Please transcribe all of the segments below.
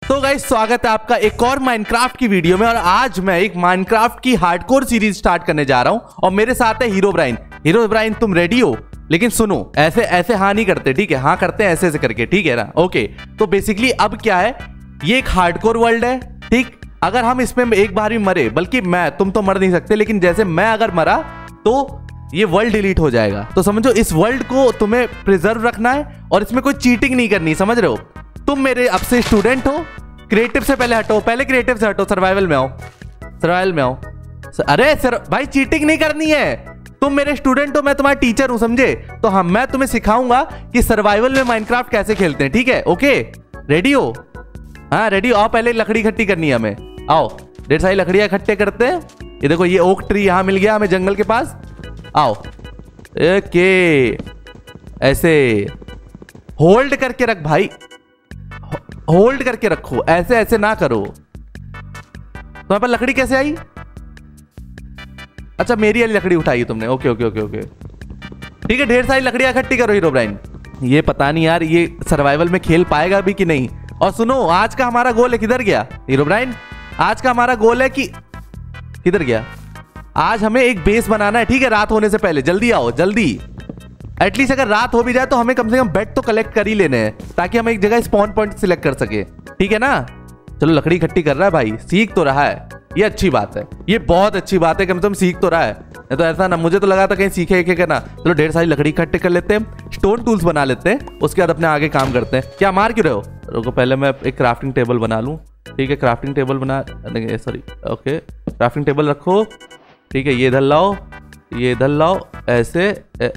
तो गाइस स्वागत है आपका एक और माइनक्राफ्ट की वीडियो में। और आज मैं एक माइनक्राफ्ट की हार्डकोर सीरीज स्टार्ट करने जा रहा हूं और मेरे साथ है हीरोब्राइन। हीरोब्राइन तुम रेडी हो? लेकिन सुनो, ऐसे ऐसे हाँ नहीं करते, ठीक है? हाँ करते हैं ऐसे ऐसे करके, ठीक है ना? ओके, तो बेसिकली अब क्या है, ये एक हार्डकोर वर्ल्ड है, ठीक? अगर हम इसमें एक बार भी मरे, बल्कि तुम तो मर नहीं सकते, लेकिन जैसे मैं अगर मरा तो ये वर्ल्ड डिलीट हो जाएगा। तो समझो इस वर्ल्ड को तुम्हें प्रिजर्व रखना है और इसमें कोई चीटिंग नहीं करनी, समझ रहे हो? तुम मेरे अब से स्टूडेंट हो। क्रिएटिव से पहले हटो, पहले क्रिएटिव से हटो, सर्वाइवल में आओ, सर्वाइवल में आओ। अरे सर भाई, चीटिंग नहीं करनी है। तुम मेरे स्टूडेंट हो, मैं तुम्हारा टीचर हूं, समझे? तो हाँ, मैं तुम्हें सिखाऊंगा कि सर्वाइवल में माइनक्राफ्ट कैसे खेलते हैं, ठीक है? ओके, रेडी हो? हाँ रेडी हो। आओ, पहले लकड़ी इकट्ठी करनी है हमें। आओ, ढेर सारी लकड़ियां इकट्ठे करते हैं। ये देखो, ये ओक ट्री यहाँ मिल गया हमें जंगल के पास। आओ, ओके, ऐसे होल्ड करके रख भाई, होल्ड करके रखो, ऐसे ऐसे ना करो। तुम्हारे पास लकड़ी कैसे आई? अच्छा, मेरी वाली लकड़ी उठाई तुमने। ओके ओके ओके ओके, ठीक है। ढेर सारी लकड़ियां इकट्ठी करो हीरोब्राइन। ये पता नहीं यार, ये सर्वाइवल में खेल पाएगा भी कि नहीं। और सुनो, आज का हमारा गोल है, किधर गया हीरोब्राइन? आज का हमारा गोल है कि किधर गया? आज हमें एक बेस बनाना है, ठीक है? रात होने से पहले जल्दी आओ, जल्दी। एटलीस्ट अगर रात हो भी जाए तो हमें कम से कम बेड तो कलेक्ट कर ही लेने हैं, ताकि हम एक जगह स्पॉन पॉइंट सिलेक्ट कर सके, ठीक है ना? चलो, लकड़ी इकट्ठी कर रहा है भाई, सीख तो रहा है, ये अच्छी बात है, ये बहुत अच्छी बात है, कम से कम सीख तो रहा है। नहीं तो ऐसा ना, मुझे तो लगा था कहीं सीखे ना। चलो, ढेर सारी लकड़ी इकट्ठे कर लेते हैं, स्टोन टूल्स बना लेते हैं, उसके बाद अपने आगे काम करते हैं। क्या मार क्यों रहे हो? रुको, पहले मैं एक क्राफ्टिंग टेबल बना लूँ, ठीक है? क्राफ्टिंग टेबल बना, सॉरी, ओके, क्राफ्टिंग टेबल रखो, ठीक है? ये इधर लाओ, ये इधर लाओ, ऐसे।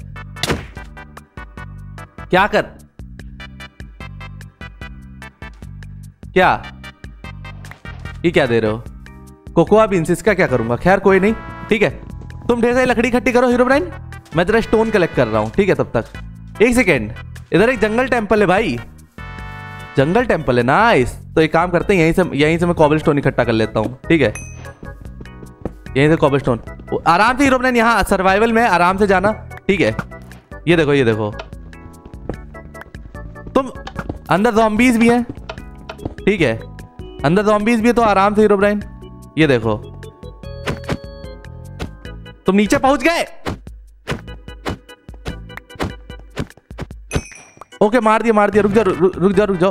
क्या कर, क्या ये क्या दे रहे हो? कोकोआ बीन्स, इसका क्या करूंगा? खैर कोई नहीं, ठीक है। तुम ढेर सारी लकड़ी इकट्ठी करो हीरोब्राइन, मैं जरा स्टोन कलेक्ट कर रहा हूं, ठीक है? तब तक एक सेकेंड, इधर एक जंगल टेंपल है भाई, जंगल टेंपल है, नाइस। तो एक काम करते हैं, यहीं से मैं कॉबलस्टोन इकट्ठा कर लेता हूं, ठीक है? यहीं से कॉबलस्टोन, आराम से हीरोब्राइन, यहाँ सर्वाइवल में आराम से जाना, ठीक है? ये देखो, ये देखो, तुम अंदर ज़ॉम्बीज भी हैं, ठीक है? अंदर ज़ॉम्बीज भी है, तो आराम से हीरोब्राइन। ये देखो, तुम नीचे पहुंच गए। ओके, मार दिया मार दिया, रुक जाओ रुक जाओ रुक जाओ।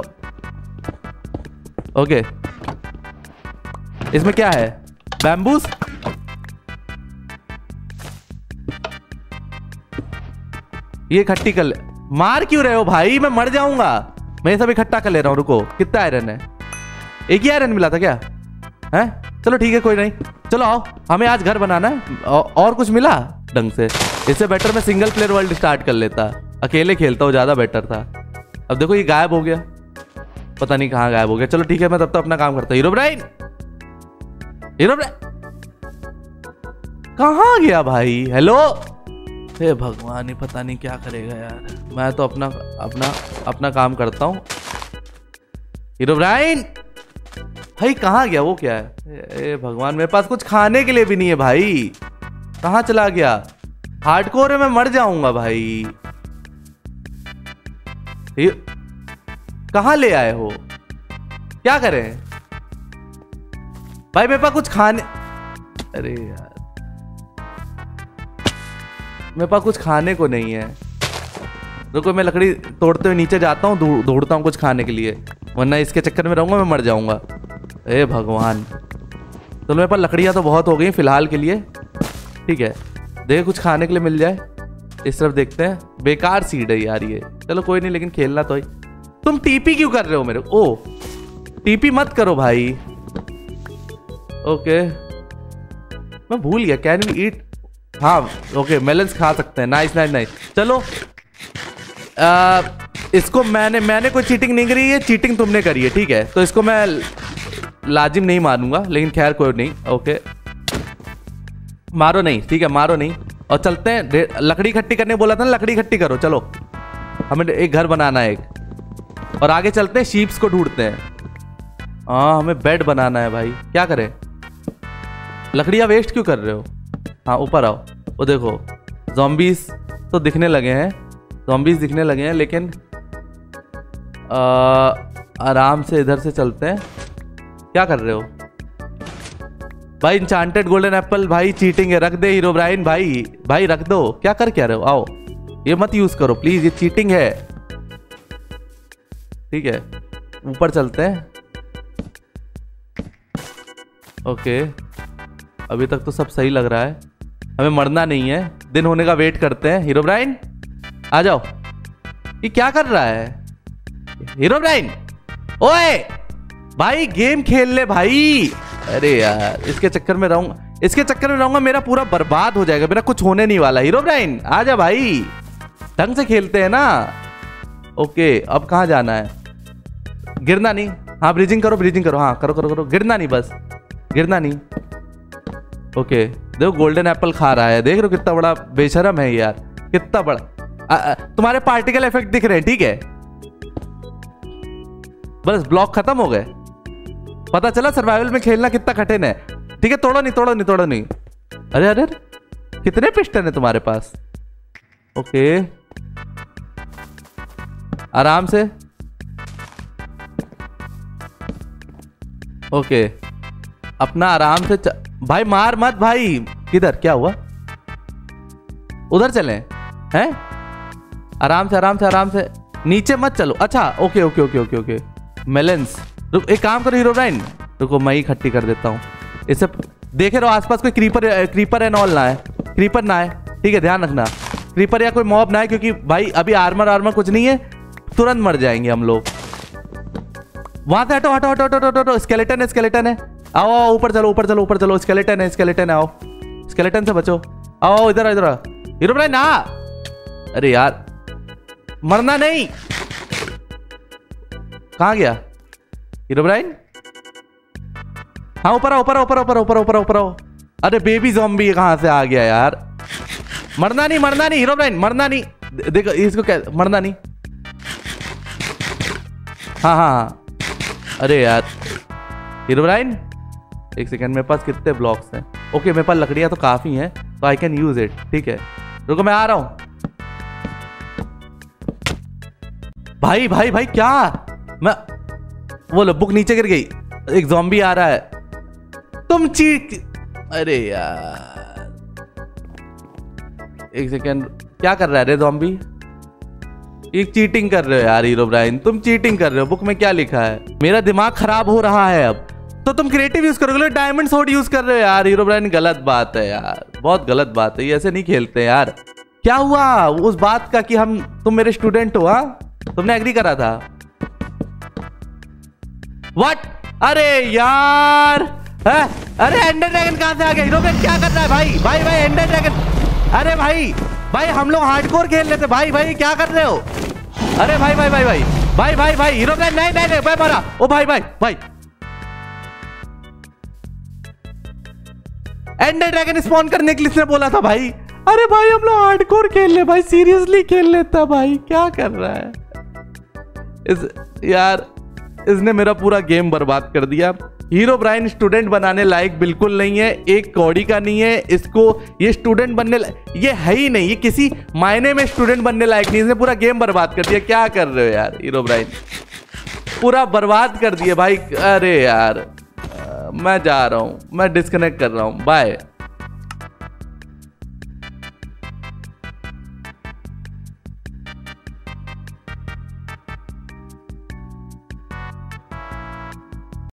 ओके, इसमें क्या है? बैम्बूस, ये इकट्ठी कर ले। मार क्यों रहे हो भाई? मैं मर जाऊंगा। मैं सब इकट्ठा कर ले रहा हूं, रुको। कितना आयरन है? एक ही आयरन मिला था क्या? है, चलो ठीक है, कोई नहीं। चलो आओ, हमें आज घर बनाना है। और कुछ मिला ढंग से? इससे बेटर मैं सिंगल प्लेयर वर्ल्ड स्टार्ट कर लेता, अकेले खेलता हूँ, ज्यादा बेटर था। अब देखो, ये गायब हो गया, पता नहीं कहाँ गायब हो गया। चलो ठीक है, मैं तब तक अपना काम करता हूँ। हीरोब्राइन, हीरोब्राइन कहाँ गया भाई? हेलो, हे भगवान, ही पता नहीं क्या करेगा यार। मैं तो अपना काम करता हूँ। हीरोब्राइन भाई कहाँ गया? वो क्या है? ए भगवान, मेरे पास कुछ खाने के लिए भी नहीं है भाई। कहाँ चला गया? हार्डकोर है, मैं मर जाऊंगा भाई। कहाँ ले आए हो? क्या करें भाई? मेरे पास कुछ खाने, अरे यार, मेरे पास कुछ खाने को नहीं है। रुको, मैं लकड़ी तोड़ते हुए नीचे जाता हूँ, ढूंढता हूँ कुछ खाने के लिए, वरना इसके चक्कर में रहूंगा, मैं मर जाऊंगा। ए भगवान, तो मेरे पास लकड़ियाँ तो बहुत हो गई फिलहाल के लिए, ठीक है? देख, कुछ खाने के लिए मिल जाए। इस तरफ देखते हैं। बेकार सीड है यार ये, चलो कोई नहीं, लेकिन खेलना तो ही। तुम टीपी क्यों कर रहे हो मेरे? ओ, टीपी मत करो भाई। ओके, मैं भूल गया, कैन वी ईट? हाँ ओके, मेलन्स खा सकते हैं। Nice nice nice. चलो, इसको मैंने कोई चीटिंग नहीं करी है, चीटिंग तुमने करी है, ठीक है? तो इसको मैं लाजिम नहीं मानूंगा, लेकिन खैर कोई नहीं। ओके, मारो नहीं, ठीक है? मारो नहीं, और चलते हैं। लकड़ी इकट्ठी करने बोला था ना, लकड़ी इकट्ठी करो। चलो, हमें एक घर बनाना है एक, और आगे चलते हैं, शीप्स को ढूंढते हैं। हाँ, हमें बेड बनाना है भाई। क्या करें? लकड़ियाँ वेस्ट क्यों कर रहे हो? हाँ, ऊपर आओ। वो देखो, ज़ॉम्बीज तो दिखने लगे हैं, ज़ॉम्बीज दिखने लगे हैं, लेकिन आराम से इधर से चलते हैं। क्या कर रहे हो भाई? इंचांटेड गोल्डन एप्पल भाई चीटिंग है, रख दे हीरोब्राइन भाई। भाई रख दो, क्या कर क्या रहे हो? आओ, ये मत यूज करो प्लीज, ये चीटिंग है। ठीक है, ऊपर चलते हैं। ओके, अभी तक तो सब सही लग रहा है, हमें मरना नहीं है। दिन होने का वेट करते हैं। हीरोब्राइन आ जाओ। ये क्या कर रहा है हीरोब्राइन? ओए भाई गेम खेल ले भाई। अरे यार इसके चक्कर में रहूंगा, मेरा पूरा बर्बाद हो जाएगा, मेरा कुछ होने नहीं वाला। हीरोब्राइन आ जा भाई, ढंग से खेलते हैं ना। ओके, अब कहाँ जाना है? गिरना नहीं। हाँ ब्रीजिंग करो। हाँ करो, गिरना नहीं, बस गिरना नहीं। ओके, देखो गोल्डन एप्पल खा रहा है, देख रहे हो कितना बड़ा बेशरम है यार, कितना बड़ा। तुम्हारे पार्टिकल इफेक्ट दिख रहे हैं, ठीक है। बस ब्लॉक खत्म हो गए। पता चला सर्वाइवल में खेलना कितना कठिन है। ठीक है, तोड़ो नहीं। अरे कितने पिस्टन है तुम्हारे पास? ओके, आराम से। ओके, अपना आराम से भाई मार मत भाई। किधर? क्या हुआ? उधर चलें हैं? आराम से नीचे मत चलो। अच्छा ओके। मेलेंस, रुक, एक काम करो हीरोब्राइन, रुको मैं ही इकट्ठी कर देता हूँ इसे। देखे रहो आसपास कोई क्रीपर एंड ऑल ना है, क्रीपर ना है, ठीक है, ध्यान रखना। क्रीपर या कोई मॉब ना है, क्योंकि भाई अभी आर्मर कुछ नहीं है, तुरंत मर जाएंगे हम लोग। वहां से हटो। स्केलेटन है। आओ ऊपर चलो। स्केलेटन है, आओ। स्केलेटन से बचो। आओ इधर हीरोब्राइन ना। अरे यार मरना नहीं। कहाँ गया हीरोब्राइन? हाँ ऊपर आओ। अरे बेबी ज़ॉम्बी कहाँ से आ गया यार? मरना नहीं हीरोब्राइन, मरना नहीं। देखो इसको क्या, मरना नहीं। हाँ। अरे यार हीरोब्राइन, एक सेकेंड, मेरे पास कितने ब्लॉक्स हैं? ओके, मेरे पास लकड़ियां तो काफी हैं, तो आई कैन यूज इट। ठीक है, रुको मैं आ रहा हूं। भाई क्या? मैं वो लो, बुक नीचे गिर गई। एक ज़ॉम्बी आ रहा है। तुम चीट। अरे यार एक सेकेंड, क्या कर रहा है रे ज़ॉम्बी? एक चीटिंग कर रहे हो यार हीरोब्राइन, तुम चीटिंग कर रहे हो। बुक में क्या लिखा है? मेरा दिमाग खराब हो रहा है अब। तो तुम क्रिएटिव यूज करोगे, डायमंड सोर्ड यूज कर रहे हो यार हीरोब्राइन। गलत बात है यार, बहुत गलत बात है, ये ऐसे नहीं खेलते यार। क्या हुआ उस बात का कि तुम मेरे स्टूडेंट हो? हाँ, तुमने एग्री करा था। व्हाट? अरे यार अरे एंडर ड्रैगन कहां से आ गया? हीरोब्राइन क्या कर रहा है भाई एंडर ड्रैगन। अरे भाई हम लोग हार्डकोर खेल रहे थे। भाई क्या कर रहे हो? अरे भाई हीरोब्राइन नहीं भाई मारा। ओ भाई एंडर ड्रैगन स्पॉन करने के लिए इसने बोला था भाई। अरे भाई हम लोग हार्डकोर खेल ले भाई, सीरियसली खेल लेता भाई, क्या कर रहा है यार? इसने मेरा पूरा गेम बर्बाद कर दिया। हीरोब्राइन स्टूडेंट बनाने लायक बिल्कुल नहीं है, एक कौड़ी का नहीं है। इसको ये स्टूडेंट बनने ये है ही नहीं, ये किसी मायने में स्टूडेंट बनने लायक नहीं। इसने पूरा गेम बर्बाद कर दिया। क्या कर रहे हो यार हीरोब्राइन? पूरा बर्बाद कर दिया भाई। अरे यार मैं जा रहा हूँ, मैं डिस्कनेक्ट कर रहा हूँ, बाय।